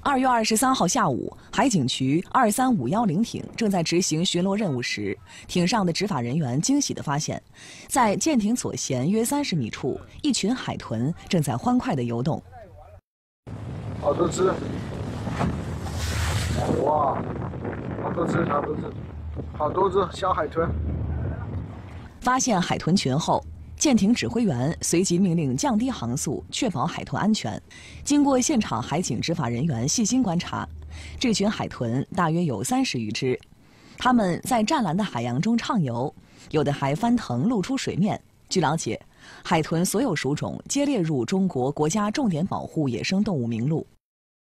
2月23号下午，海警局23510艇正在执行巡逻任务时，艇上的执法人员惊喜地发现，在舰艇左舷约30米处，一群海豚正在欢快地游动。 好多只！哇，好多只，好多只，好多只小海豚！ 发现海豚群后，舰艇指挥员随即命令降低航速，确保海豚安全。经过现场海警执法人员细心观察，这群海豚大约有30余只，它们在湛蓝的海洋中畅游，有的还翻腾露出水面。据了解，海豚所有属种皆列入中国国家重点保护野生动物名录。